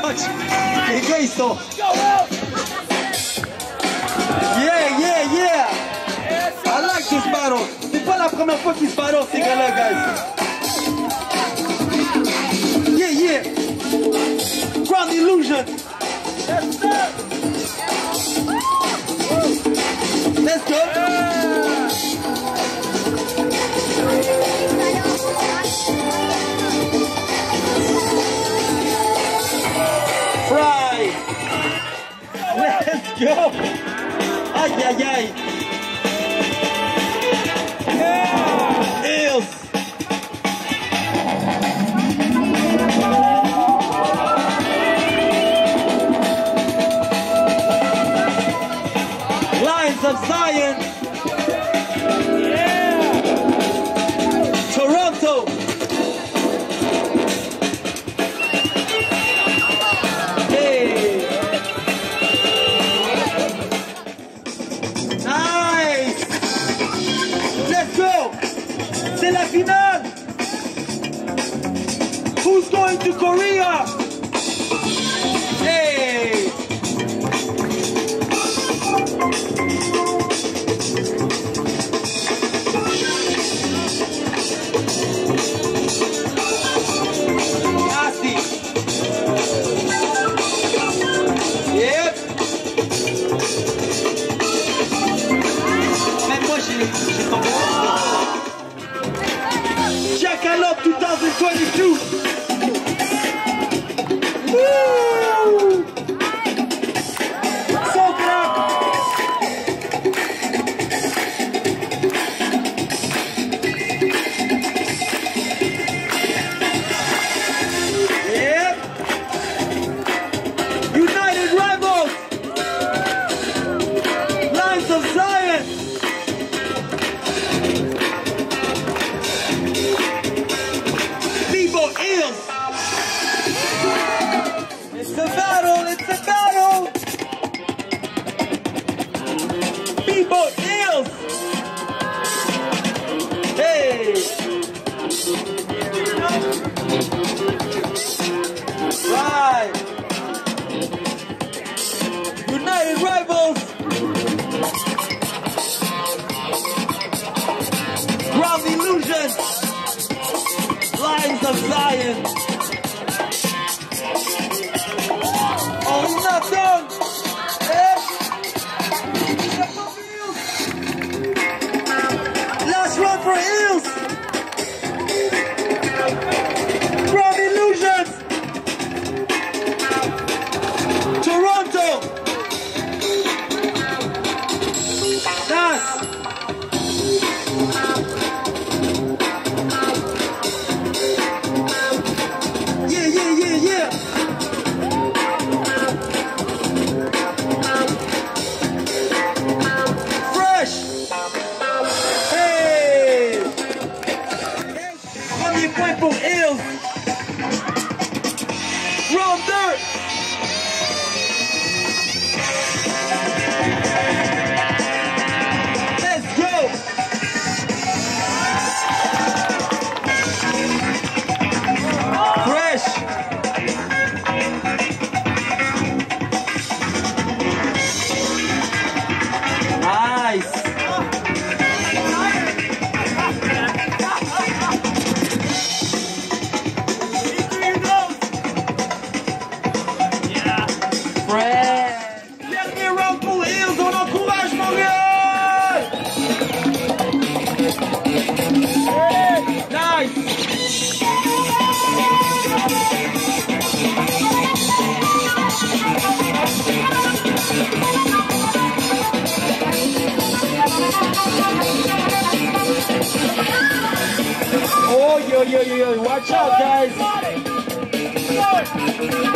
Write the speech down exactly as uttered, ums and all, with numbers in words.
Watch. Les gars, ils sont... Yeah, yeah, yeah. I like this battle. C'est pas la première fois qu'ils se battent, ces gars-là, guys. Yeah, yeah. Ground illusion. Let's go. Fry. Let's go. Aïe, aïe, aïe. Illz. Lions of Zion. Yeah. Toronto. Hey. Nice. Let's go. C'est la finale. Who's going to Korea? Hey. Jackalope twenty twenty-two. Woo! So crap. Yep. United Rivals. Lions of Zion. Bboy Illz. It's a battle, it's a battle. Bboy Illz. Hey. Right. United Rivals. Ground illusion. Lions of Zion. Oh, he's not done. Eh? Last run for Illz. Ground illusions. Toronto. Nice. Yeah, yeah, yeah, yeah. Fresh. Hey. Premier point pour Illz. Roll dirt. Let's go. Fresh. Nice. Fresh. Dernier round pour Illz, on encourage mon gars. Nice. Oh, yo, yo, yo, yo, watch out, guys.